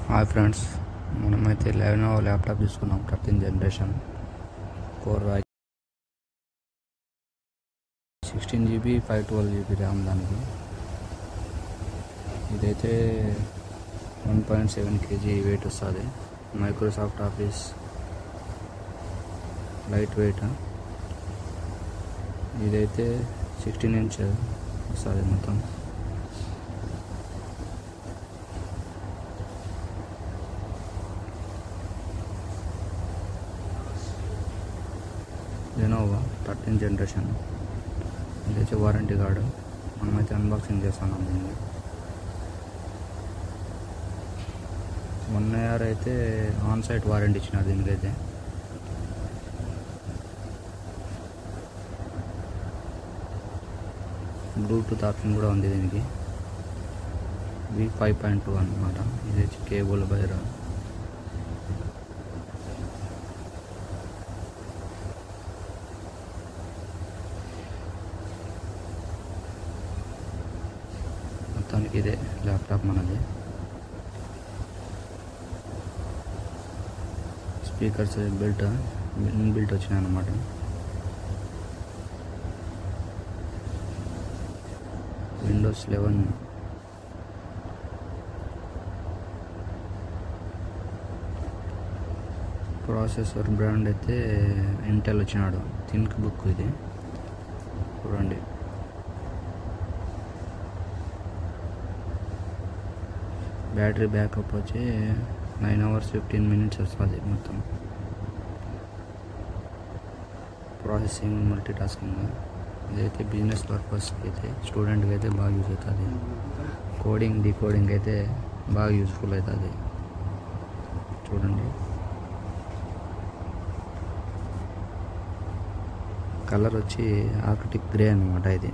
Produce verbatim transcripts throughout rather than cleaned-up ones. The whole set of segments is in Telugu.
హాయ్ ఫ్రెండ్స్, మనమైతే లెనోవో ల్యాప్టాప్ తీసుకున్నాం. Thirteen generation core I sixteen GB five twelve GB RAM. దానికి ఇదైతే one point seven KG weight వస్తుంది. Microsoft Office light weight. ఇదైతే సిక్స్టీన్ ఇంచ్ వస్తుంది మొత్తం. Lenovo thirteen generation. ఇదైతే వారంటీ కార్డు. మనమైతే అన్బాక్సింగ్ చేస్తున్నాం దీన్ని. వన్ ఇయర్ అయితే ఆన్ సైట్ వారంటీ ఇచ్చినారు దీనికైతే. బ్లూటూత్ ఆప్షన్ కూడా ఉంది దీనికి. వి ఫైవ్ పాయింట్ టూ అనమాట. ఇది వచ్చి కేబుల్ వైర్. మొత్తానికి ఇదే ల్యాప్టాప్ మనది. స్పీకర్స్ బిల్ట్ ఇన్ బిల్ట్ వచ్చినాయి అన్నమాట. Windows eleven. ప్రాసెసర్ బ్రాండ్ అయితే ఇంటెల్ వచ్చినాడు. థింక్ బుక్ ఇది చూడండి. బ్యాటరీ బ్యాకప్ వచ్చి నైన్ అవర్స్ ఫిఫ్టీన్ మినిట్స్ వస్తుంది మొత్తం. Processing multi tasking. ఇదైతే బిజినెస్ పర్పస్కి అయితే స్టూడెంట్కి అయితే బాగా యూజ్ అవుతుంది. కోడింగ్ డీకోడింగ్ అయితే బాగా యూజ్ఫుల్ అవుతుంది. చూడండి, కలర్ వచ్చి ఆర్కిటిక్ గ్రే అనమాట. ఇది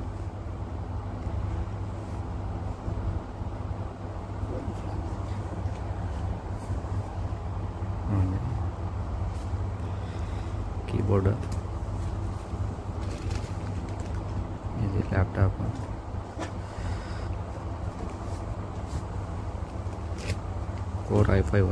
కీబోర్డ్. ఇది laptop. Core I five.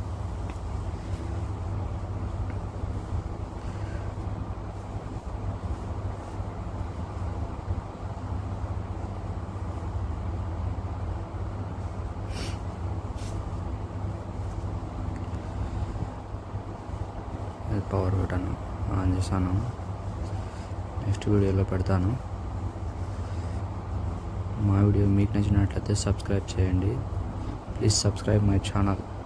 Power button on చేశాను. నెక్స్ట్ వీడియోలో పెడతాను. మా వీడియో మీకు నచ్చినట్లయితే సబ్స్క్రైబ్ చేయండి. Please subscribe my channel.